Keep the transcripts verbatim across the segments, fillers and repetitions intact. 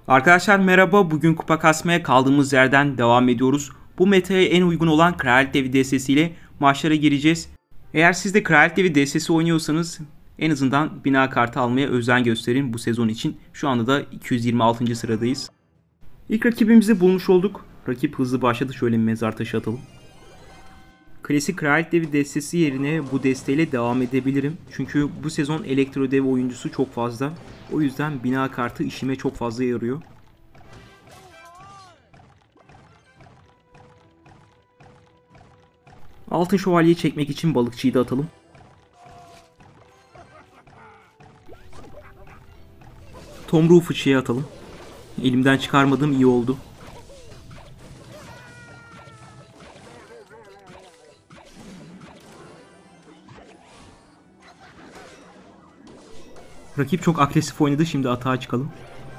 Arkadaşlar merhaba. Bugün kupa kasmaya kaldığımız yerden devam ediyoruz. Bu metaya en uygun olan Kraliyet Devi destesiyle maçlara gireceğiz. Eğer siz de Kraliyet Devi destesi oynuyorsanız en azından bina kartı almaya özen gösterin bu sezon için. Şu anda da iki yüz yirmi altıncı sıradayız. İlk rakibimizi bulmuş olduk. Rakip hızlı başladı. Şöyle bir mezar taşı atalım. Klasik Kraliyet Devi destesi yerine bu desteyle devam edebilirim. Çünkü bu sezon Elektro Dev oyuncusu çok fazla. O yüzden bina kartı işime çok fazla yarıyor. Altın şövalyeyi çekmek için balıkçıyı da atalım. Tomruğu fıçıya atalım. Elimden çıkarmadığım iyi oldu. Rakip çok agresif oynadı. Şimdi atağa çıkalım.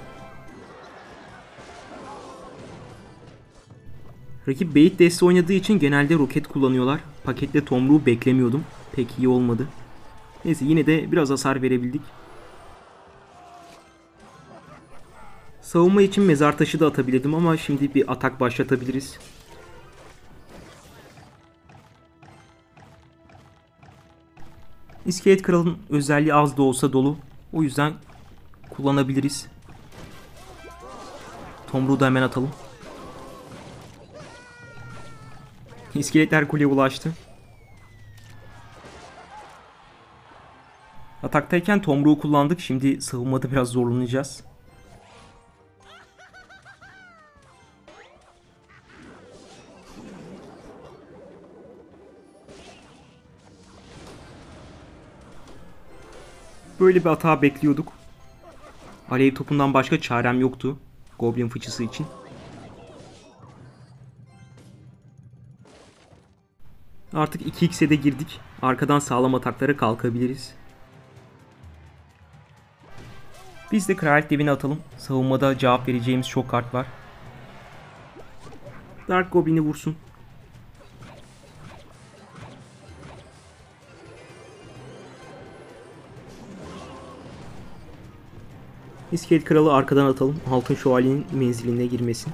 Rakip bait deste oynadığı için genelde roket kullanıyorlar. Paketle tomruğu beklemiyordum. Pek iyi olmadı. Neyse yine de biraz hasar verebildik. Savunma için mezar taşı da atabilirdim ama şimdi bir atak başlatabiliriz. İskelet Kral'ın özelliği az da olsa dolu. O yüzden kullanabiliriz. Tomruğu da hemen atalım. İskeletler kuleye ulaştı. Ataktayken tomruğu kullandık. Şimdi savunmada biraz zorlanacağız. Böyle bir hata bekliyorduk. Alev topundan başka çarem yoktu. Goblin fıçısı için. Artık iki x'e de girdik. Arkadan sağlam ataklara kalkabiliriz. Biz de Kraliyet Devi'ni atalım. Savunmada cevap vereceğimiz çok kart var. Dark Goblin'i vursun. İskelet Kralı arkadan atalım. Altın Şövalye'nin menziline girmesin.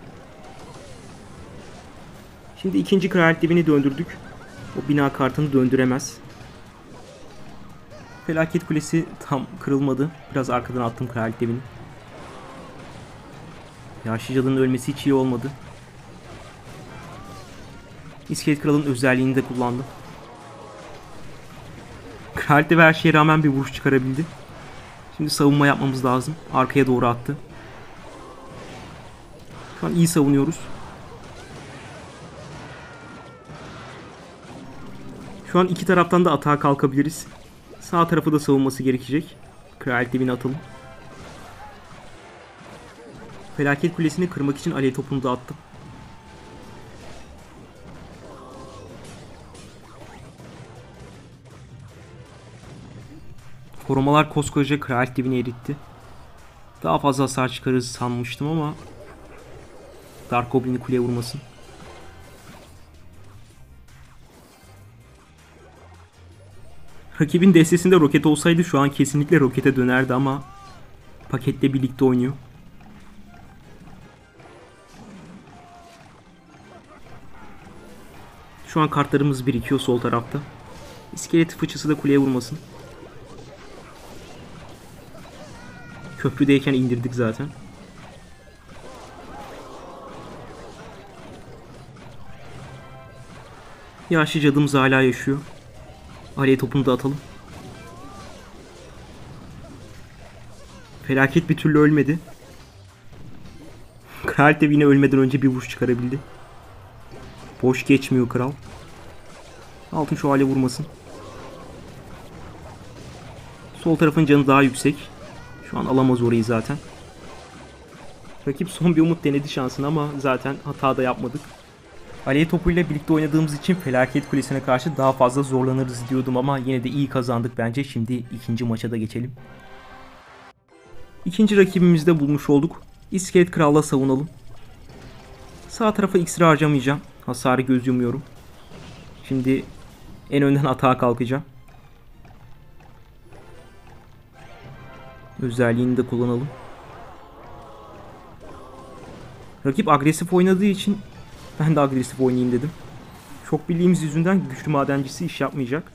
Şimdi ikinci Kraliyet Devi'ni döndürdük. O bina kartını döndüremez. Felaket Kulesi tam kırılmadı. Biraz arkadan attım Kraliyet Devi'ni. Yaşlı cadının ölmesi hiç iyi olmadı. İskelet Kral'ın özelliğini de kullandım. Kraliyet Devi her şeye rağmen bir vuruş çıkarabildi. Şimdi savunma yapmamız lazım. Arkaya doğru attı. Şu an iyi savunuyoruz. Şu an iki taraftan da atağa kalkabiliriz. Sağ tarafı da savunması gerekecek. Kraliyet Devi'ni atalım. Felaket Kulesi'ni kırmak için alev topunu da attım. Korumalar koskoca Kraliyet Devi'ni eritti. Daha fazla hasar çıkarırız sanmıştım ama Dark Goblin'i kuleye vurmasın. Rakibin destesinde roket olsaydı şu an kesinlikle rokete dönerdi ama paketle birlikte oynuyor. Şu an kartlarımız birikiyor sol tarafta. İskelet fıçısı da kuleye vurmasın. Köprüdeyken indirdik zaten. Yaşlı cadımız hala yaşıyor. Alev topunu da atalım. Felaket bir türlü ölmedi. Kraliyet Devi yine ölmeden önce bir vuruş çıkarabildi. Boş geçmiyor kral. Altın şövalye vurmasın. Sol tarafın canı daha yüksek. Şu an alamaz orayı zaten. Rakip son bir umut denedi şansını ama zaten hata da yapmadık. Alev topuyla birlikte oynadığımız için Felaket Kulesi'ne karşı daha fazla zorlanırız diyordum ama yine de iyi kazandık bence. Şimdi ikinci maça da geçelim. İkinci rakibimizi de bulmuş olduk. İskelet Kral'la savunalım. Sağ tarafa iksir harcamayacağım. Hasarı göz yumuyorum. Şimdi en önden atağa kalkacağım. Özelliğini de kullanalım. Rakip agresif oynadığı için ben de agresif oynayayım dedim. Şok birliğimiz yüzünden güçlü madencisi iş yapmayacak.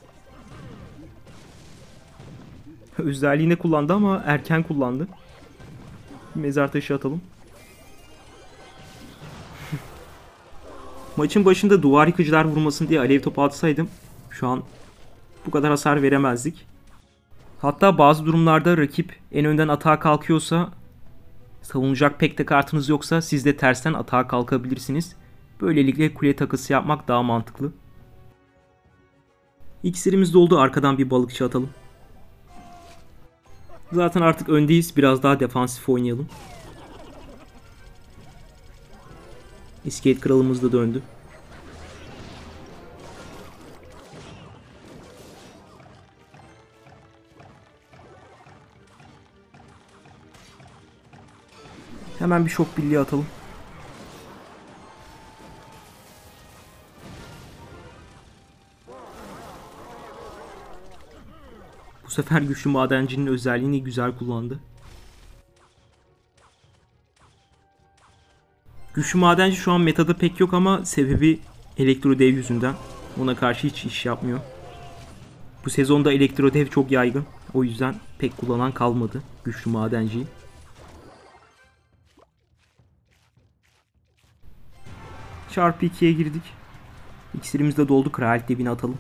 Özelliğini kullandı ama erken kullandı. Mezar taşı atalım. Maçın başında duvar yıkıcılar vurmasın diye alev topu atsaydım şu an bu kadar hasar veremezdik. Hatta bazı durumlarda rakip en önden atağa kalkıyorsa, savunacak pek de kartınız yoksa siz de tersten atağa kalkabilirsiniz. Böylelikle kule takısı yapmak daha mantıklı. İksirimiz doldu, arkadan bir balıkçı atalım. Zaten artık öndeyiz, biraz daha defansif oynayalım. İskelet kralımız da döndü. Hemen bir şok birliği atalım. Bu sefer güçlü madencinin özelliğini güzel kullandı. Güçlü madenci şu an metada pek yok ama sebebi elektro dev yüzünden. Ona karşı hiç iş yapmıyor. Bu sezonda elektro dev çok yaygın. O yüzden pek kullanan kalmadı güçlü madenciyi. Çarpı ikiye girdik. İksirimiz de doldu. Kraliyet devini atalım.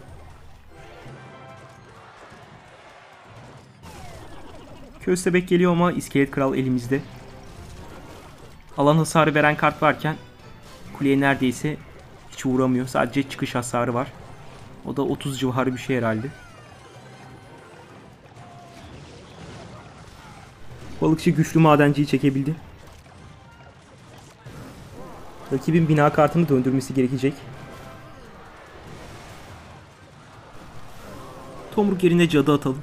Köstebek geliyor ama iskelet kral elimizde. Alan hasarı veren kart varken kuleye neredeyse hiç vuramıyor. Sadece çıkış hasarı var. O da otuz civarı bir şey herhalde. Balıkçı güçlü madenciyi çekebildi. Rakibin bina kartını döndürmesi gerekecek. Tomruk yerine cadı atalım.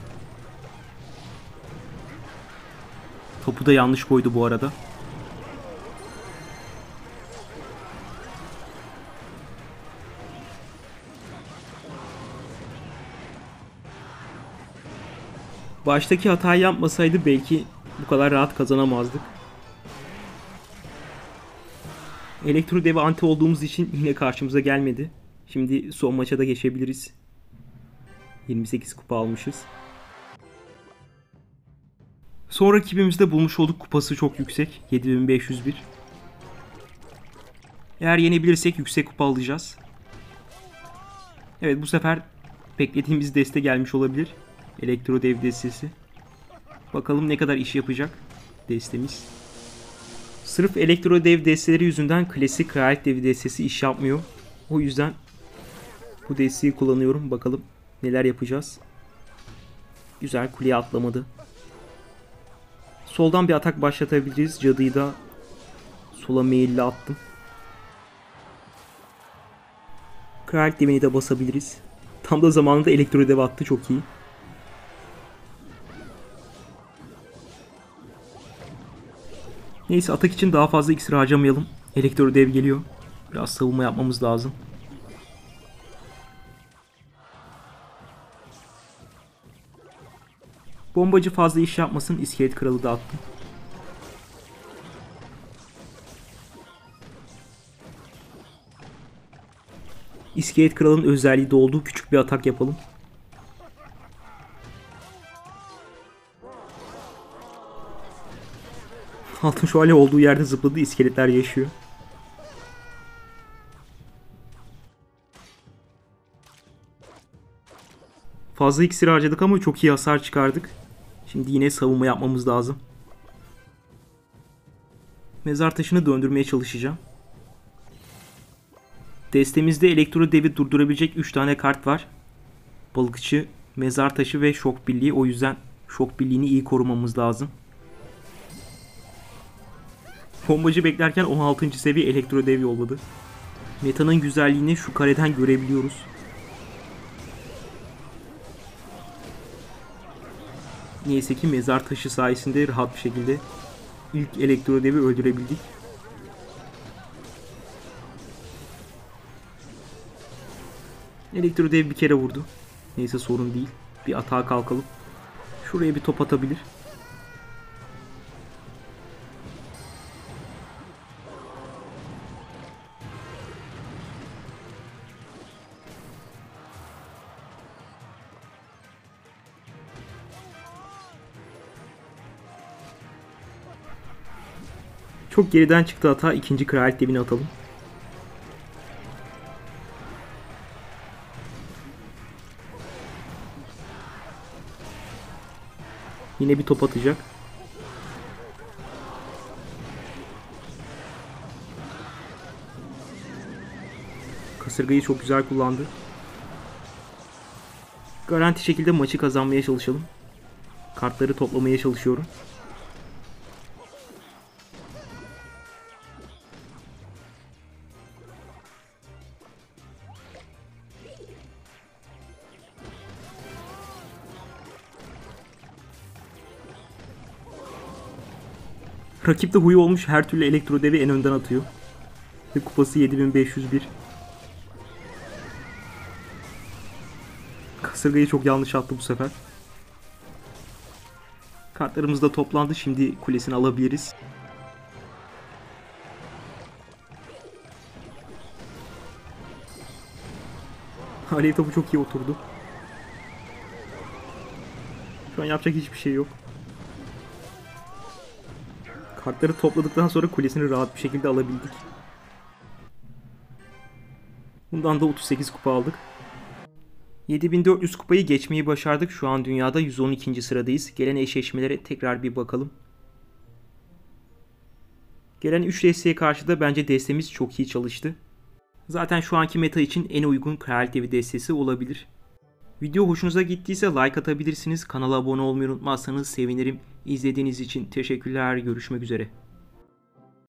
Topu da yanlış koydu bu arada. Baştaki hatayı yapmasaydı belki bu kadar rahat kazanamazdık. Elektro devi anti olduğumuz için yine karşımıza gelmedi. Şimdi son maça da geçebiliriz. yirmi sekiz kupa almışız. Son rakibimizde bulmuş olduk, kupası çok yüksek. yedi bin beş yüz bir. Eğer yenebilirsek yüksek kupa alacağız. Evet, bu sefer beklediğimiz deste gelmiş olabilir. Elektro dev destesi. Bakalım ne kadar iş yapacak destemiz. Sırf elektro dev desteleri yüzünden klasik kraliyet devi destesi iş yapmıyor. O yüzden bu desteği kullanıyorum. Bakalım neler yapacağız. Güzel, kuleye atlamadı. Soldan bir atak başlatabiliriz. Cadıyı da sola meyilli attım. Kraliyet devini de basabiliriz. Tam da zamanında elektro dev attı, çok iyi. Neyse, atak için daha fazla iksir harcamayalım. Elektro dev geliyor. Biraz savunma yapmamız lazım. Bombacı fazla iş yapmasın. İskelet kralı da attım. İskelet kralın özelliği de olduğu küçük bir atak yapalım. Altın şövalye olduğu yerde zıpladı. İskeletler yaşıyor. Fazla iksir harcadık ama çok iyi hasar çıkardık. Şimdi yine savunma yapmamız lazım. Mezar taşını döndürmeye çalışacağım. Destemizde elektro devi durdurabilecek üç tane kart var. Balıkçı, mezar taşı ve şok birliği. O yüzden şok birliğini iyi korumamız lazım. Bombacı beklerken on altıncı seviye elektro dev yolladı. Meta'nın güzelliğini şu kareden görebiliyoruz. Neyse ki mezar taşı sayesinde rahat bir şekilde ilk elektro devi öldürebildik. Elektro dev bir kere vurdu. Neyse, sorun değil. Bir atağa kalkalım. Şuraya bir top atabilir. Çok geriden çıktı hata. İkinci kraliyet devini atalım. Yine bir top atacak. Kasırgayı çok güzel kullandı. Garanti şekilde maçı kazanmaya çalışalım. Kartları toplamaya çalışıyorum. Rakip de huyu olmuş, her türlü elektro devi en önden atıyor. Ve kupası yedi bin beş yüz bir. Kasırgayı çok yanlış attı bu sefer. Kartlarımız da toplandı. Şimdi kulesini alabiliriz. Alev topu çok iyi oturdu. Şu an yapacak hiçbir şey yok. Kartları topladıktan sonra kulesini rahat bir şekilde alabildik. Bundan da otuz sekiz kupa aldık. yedi bin dört yüz kupayı geçmeyi başardık. Şu an dünyada yüz on ikinci sıradayız. Gelen eşleşmelere tekrar bir bakalım. Gelen üç desteğe karşı da bence destemiz çok iyi çalıştı. Zaten şu anki meta için en uygun kraliyet devi destesi olabilir. Video hoşunuza gittiyse like atabilirsiniz. Kanala abone olmayı unutmazsanız sevinirim. İzlediğiniz için teşekkürler. Görüşmek üzere.